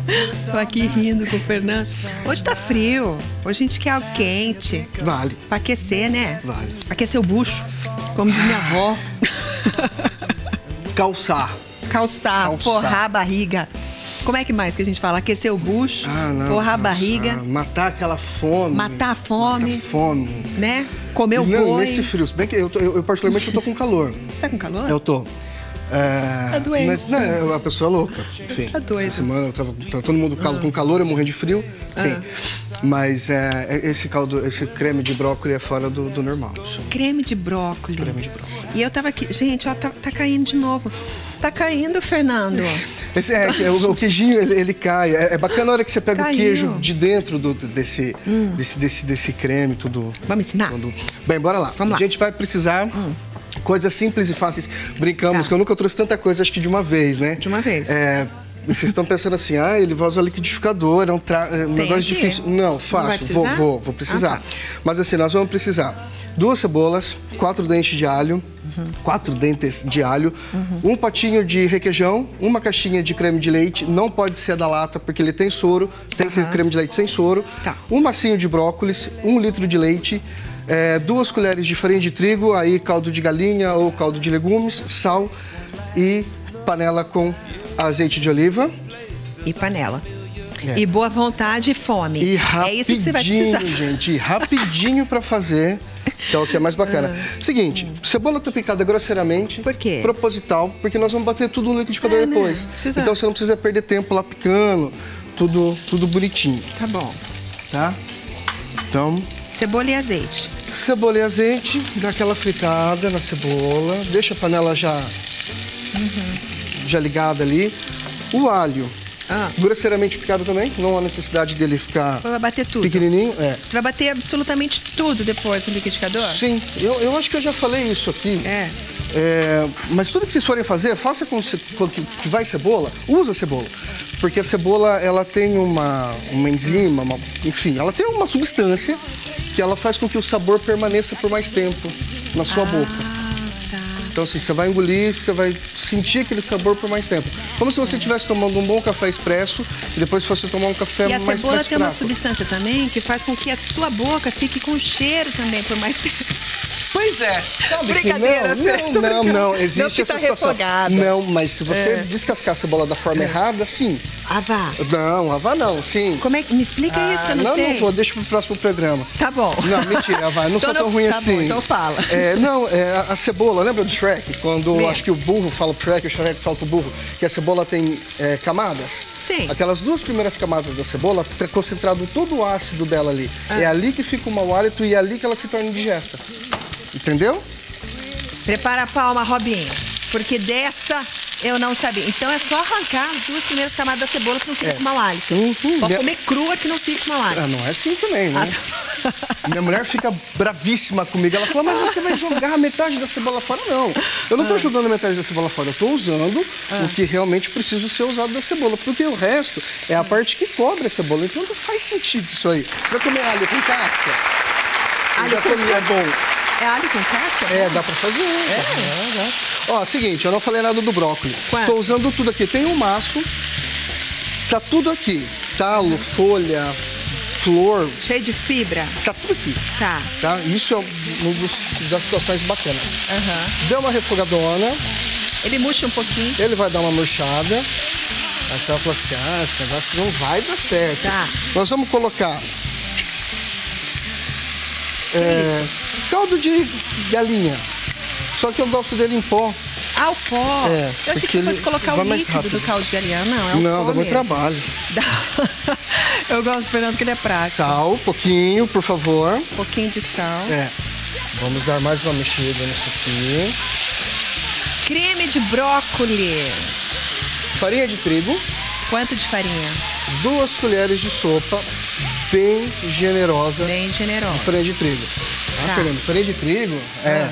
Tô aqui rindo com o Fernando. Hoje tá frio. Hoje a gente quer algo quente. Vale. Pra aquecer, né? Vale. Aquecer o bucho, como diz minha avó. Calçar. Calçar, forrar a barriga. Como é que mais que a gente fala? Aquecer o bucho, forrar a barriga. Matar aquela fome. Matar a fome. Matar a fome. Né? Comer o não, boi. Nesse frio. Se bem que eu particularmente, eu tô com calor. Você tá com calor? Eu tô. Tá doente. Mas, não, a pessoa é louca. Enfim, tá doido. Essa semana eu tava todo mundo com calor, eu morrendo de frio. Enfim. Mas esse creme de brócolis é fora do normal. Creme de brócolis. Creme de brócolis. E eu tava aqui, gente, ó, tá caindo de novo. Tá caindo, Fernando. O queijinho, ele cai. É bacana a hora que você pega o queijo de dentro desse creme, tudo. Vamos ensinar? Bem, bora lá. Vamos lá. A gente vai precisar coisas simples e fáceis. Brincamos que eu nunca trouxe tanta coisa, acho que de uma vez, né? De uma vez. Vocês estão pensando assim, ele vai usar liquidificador, é um negócio difícil. Não, fácil, vou precisar. Mas assim, nós vamos precisar 2 cebolas, 4 dentes de alho, 4 dentes de alho, um potinho de requeijão, uma caixinha de creme de leite, não pode ser da lata porque ele tem soro, tem que ser creme de leite sem soro, um massinho de brócolis, 1 litro de leite, 2 colheres de farinha de trigo, aí caldo de galinha ou caldo de legumes, sal e panela com azeite de oliva. E panela. E boa vontade e fome. E rapidinho, é isso que você vai precisar. gente, rapidinho pra fazer, que é o que é mais bacana. Seguinte, cebola tá picada grosseiramente. Por quê? Proposital, porque nós vamos bater tudo no liquidificador depois. Então você não precisa perder tempo lá picando, tudo bonitinho. Tá bom. Tá? Então... Cebola e azeite. Cebola e azeite, dá aquela fritada na cebola, deixa a panela já ligada ali. O alho, grosseiramente picado também, não há necessidade dele ficar vai bater tudo. Pequenininho. Você vai bater absolutamente tudo depois no liquidificador? Sim, eu acho que eu já falei isso aqui. Mas tudo que vocês forem fazer, faça com que vai cebola, usa cebola. Porque a cebola, ela tem uma enzima, enfim, ela tem uma substância que ela faz com que o sabor permaneça por mais tempo na sua boca. Então, assim, você vai engolir, você vai sentir aquele sabor por mais tempo. Como se você estivesse tomando um bom café expresso e depois fosse tomar um café mais fraco. E a cebola tem uma substância também que faz com que a sua boca fique com cheiro também por mais tempo. Pois é. Sabe Brincadeira, não. Existe essa situação. Refogada. Não, mas se você descascar a cebola da forma errada, sim. Avá. Não, avá não, sim. Como é que... Me explica isso que eu não sei. Não vou, deixa pro próximo programa. Tá bom. Não, mentira, avá, eu não sou tão ruim assim. Bom, então fala. A cebola, lembra do Shrek? Quando acho que o burro fala pro Shrek, o Shrek fala pro burro, que a cebola tem camadas? Sim. Aquelas 2 primeiras camadas da cebola, tá concentrado todo o ácido dela ali. É ali que fica o mau hálito e é ali que ela se torna indigesta. Entendeu? Prepara a palma, Robinho, porque dessa eu não sabia. Então é só arrancar as 2 primeiras camadas da cebola que não fica com mau hálito. Pode comer crua que não fica com mau hálito. Não é assim também, né? Minha mulher fica bravíssima comigo. Ela fala, mas você vai jogar metade da cebola fora? Não, eu não estou jogando metade da cebola fora. Eu estou usando o que realmente precisa ser usado da cebola. Porque o resto é a parte que cobre a cebola. Então não faz sentido isso aí. Vai comer alho com casca? Alho já comi, é bom. É alho com casca? Dá pra fazer. Ó, seguinte, eu não falei nada do brócolis. Tô usando tudo aqui. Tem um maço, tá tudo aqui. Talo, folha, flor. Cheio de fibra. Tá tudo aqui. Tá. Isso é uma das situações bacanas. Deu uma refogadona. Ele murcha um pouquinho. Ele vai dar uma murchada. Aí você vai falar assim, esse negócio não vai dar certo. Tá. Nós vamos colocar... caldo de galinha. Só que eu gosto dele em pó. O pó. Eu achei que você fosse colocar o líquido do caldo de galinha. Não, é o pó. Não, dá muito trabalho. Eu gosto, Fernando, que ele é prático. Sal, pouquinho, por favor. Um pouquinho de sal. Vamos dar mais uma mexida nisso aqui. Creme de brócolis. Farinha de trigo. Quanto de farinha? 2 colheres de sopa. Bem generosa. Bem generosa. De farinha de trigo. Fernando, farinha de trigo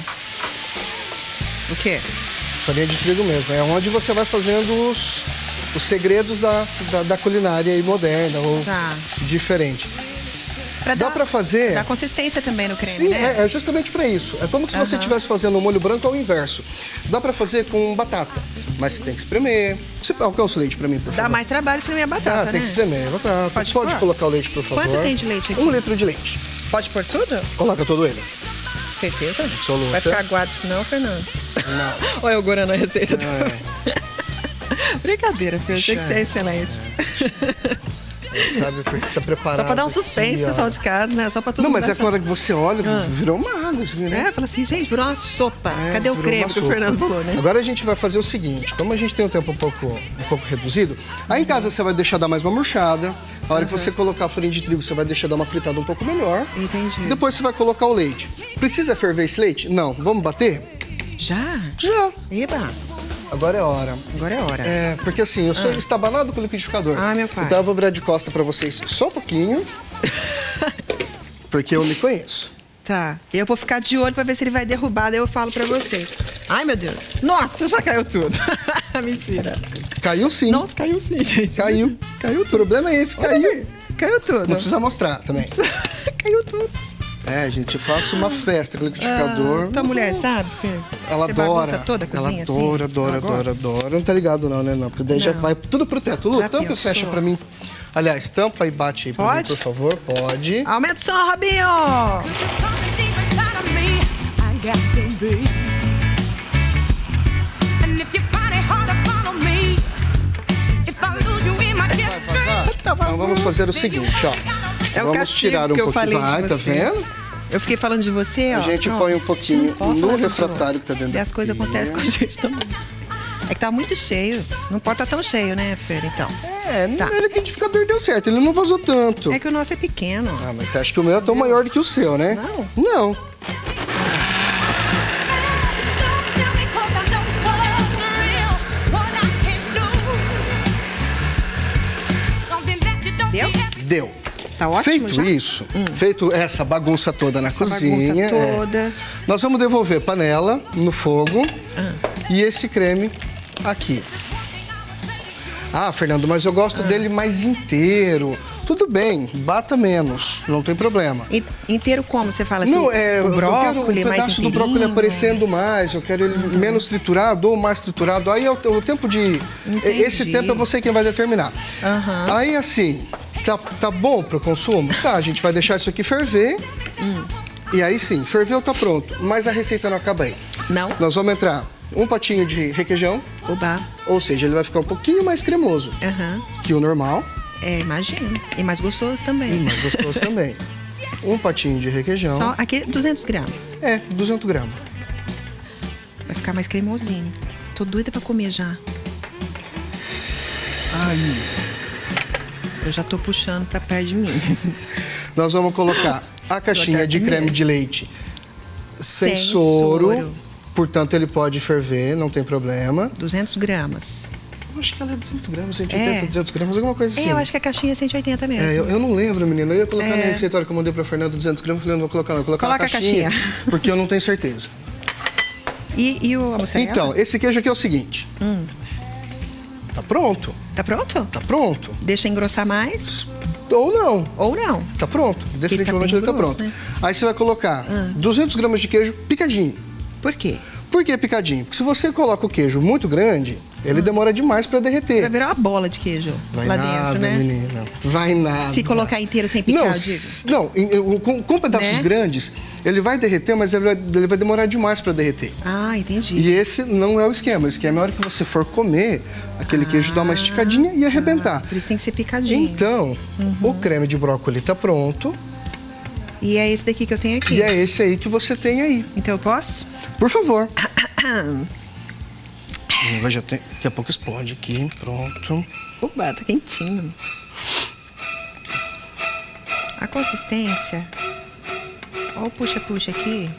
O quê? Farinha de trigo mesmo. É onde você vai fazendo os segredos da culinária aí moderna ou diferente. Dá pra fazer... Dá consistência também no creme, Sim, né? é justamente pra isso. É como se você estivesse fazendo um molho branco ao inverso. Dá pra fazer com batata, mas você tem que espremer. Você alcança o leite pra mim, por favor. Dá mais trabalho espremer a batata, né? Tem que espremer a batata. Pode colocar o leite, por favor. Quanto tem de leite aqui? 1 litro de leite. Pode pôr tudo? Coloca todo ele. Certeza? Absoluta. Vai ficar aguado isso não, Fernando? Não. Olha eu gorando a receita. Brincadeira, filho. Achei que você é excelente. Sabe, porque tá preparado. Só pra dar um suspense, pessoal de casa, né? Só pra todo mundo. Não, mas é que a hora que você olha, virou uma água, assim, né? Fala assim, gente, virou uma sopa. Cadê o creme que o Fernando falou, né? Agora a gente vai fazer o seguinte, como a gente tem um tempo um pouco reduzido, aí em casa você vai deixar dar mais uma murchada. A hora que você colocar a farinha de trigo, você vai deixar dar uma fritada um pouco melhor. Entendi. Depois você vai colocar o leite. Precisa ferver esse leite? Não. Vamos bater? Já? Já. Eba. Agora é hora. Agora é hora. Porque assim, eu sou estabanado com o liquidificador. Meu pai. Então eu vou virar de costa pra vocês só um pouquinho. Porque eu me conheço. Tá. Eu vou ficar de olho pra ver se ele vai derrubar, daí eu falo pra vocês. Ai, meu Deus. Nossa, já caiu tudo. Mentira. Caiu sim. Nossa, caiu sim, gente. Caiu. Caiu tudo. O problema é esse, caiu. Caiu tudo. Não precisa mostrar também. Caiu tudo. Gente, eu faço uma festa com o liquidificador. Tua mulher sabe, filho? Ela adora. Toda a cozinha, ela adora. Não tá ligado não, né? Não, porque daí já vai tudo pro teto. Lu, tampa e fecha pra mim. Aliás, tampa e bate aí pra mim, por favor. Pode. Aumenta o som, Robinho! Então vamos fazer o seguinte, ó. Vamos tirar um pouquinho. Tá vendo? Eu fiquei falando de você, ó. A gente põe um pouquinho no refratário que tá dentro da as coisas acontecem com a gente também. É que tá muito cheio. Não pode estar tão cheio, né, Fer, então? O liquidificador deu certo. Ele não vazou tanto. É que o nosso é pequeno. Mas você acha que o meu é tão maior do que o seu, né? Não. Deu. Tá ótimo. Feito isso, feito essa bagunça toda na cozinha, nós vamos devolver panela no fogo e esse creme aqui. Fernando, mas eu gosto dele mais inteiro. Tudo bem, bata menos, não tem problema. Inteiro como? Você fala assim? Não, o brócolis, eu quero um pedaço do brócolis aparecendo mais, eu quero ele menos triturado ou mais triturado. Aí é o tempo de... Entendi. Esse tempo é você quem vai determinar. Aí assim... Tá bom para o consumo? Tá, a gente vai deixar isso aqui ferver. E aí sim, ferveu, tá pronto. Mas a receita não acaba aí. Não? Nós vamos entrar um patinho de requeijão. Oba. Ou seja, ele vai ficar um pouquinho mais cremoso que o normal. Imagino. E mais gostoso também. Um patinho de requeijão. Só aqui 200 gramas. 200 gramas. Vai ficar mais cremosinho. Tô doida pra comer já. Eu já tô puxando pra perto de mim. Nós vamos colocar a caixinha de creme de leite sem soro. Portanto, ele pode ferver, não tem problema. 200 gramas. Eu acho que ela é 200 gramas, 180, 200 gramas, alguma coisa assim. Eu acho que a caixinha é 180 mesmo. Eu não lembro, menina. Eu ia colocar na receita que eu mandei pra Fernando 200 gramas. Falei, não vou colocar não. Vou colocar a caixinha. Porque eu não tenho certeza. E a mussarela? Então, esse queijo aqui é o seguinte. Tá pronto. Tá pronto? Tá pronto. Deixa engrossar mais? Ou não. Ou não. Tá pronto. Definitivamente ele tá pronto. Né? Aí você vai colocar 200 gramas de queijo picadinho. Por quê? Por que picadinho? Porque se você coloca o queijo muito grande, ele demora demais pra derreter. Vai virar uma bola de queijo lá dentro, né? Menina. Vai nada. Se colocar inteiro sem picar, com pedaços grandes, ele vai derreter, mas ele vai demorar demais pra derreter. Entendi. E esse não é o esquema. O esquema é a hora que você for comer, aquele queijo dá uma esticadinha e arrebentar. Por isso tem que ser picadinho. Então, o creme de brócolis tá pronto. E é esse daqui que eu tenho aqui. E é esse aí que você tem aí. Então eu posso? Por favor. Daqui a pouco explode aqui. Pronto. Oba, tá quentinho. A consistência. Olha o puxa-puxa aqui.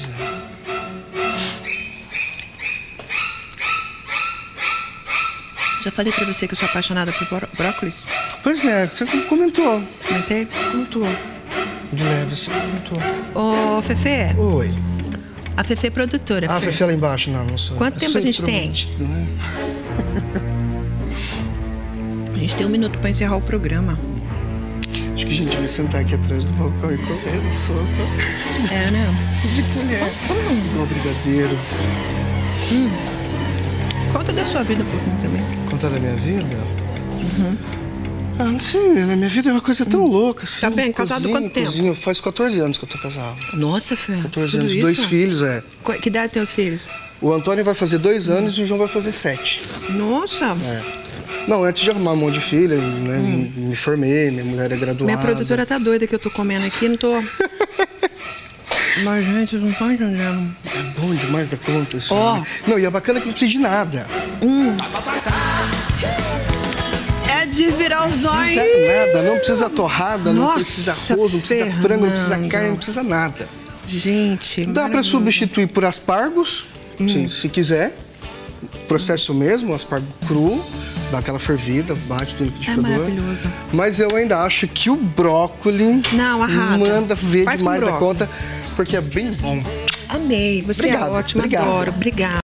Já falei pra você que eu sou apaixonada por brócolis? Pois é, você comentou. Comentei? Comentou. De leve, você comentou. Ô, Fefe. Oi. A Fefe é produtora. A Fefe lá embaixo, não sou. Quanto tempo a gente tem? Né? A gente tem 1 minuto pra encerrar o programa. Acho que a gente vai sentar aqui atrás do balcão e comer essa sopa. É, né? De colher. Igual brigadeiro. Conta da sua vida um pouquinho também. Contar da minha vida? Ah, não sei, né? Minha vida é uma coisa tão louca, assim. Tá bem, casado há quanto tempo? Faz 14 anos que eu tô casado. Nossa, Fê. 14 anos, 2 filhos, Que idade tem os filhos? O Antônio vai fazer 2 anos e o João vai fazer 7. Nossa! Não, antes de arrumar um monte de filha, né, me formei, minha mulher é graduada. Minha produtora tá doida que eu tô comendo aqui, não tô... Mas, gente, vocês não estão entendendo. É bom demais da conta isso. Né? Não, e é bacana que não precisa de nada. É de virar os olhos. Não precisa nada, não precisa torrada, não precisa arroz, não precisa frango, não precisa carne, não precisa nada. Gente, dá para substituir por aspargos, se quiser. Processo mesmo, aspargo cru, dá aquela fervida, bate no liquidificador. É maravilhoso. Mas eu ainda acho que o brócolis manda ver demais da conta, porque é bem bom. Amei, você é ótima, adoro. Obrigada.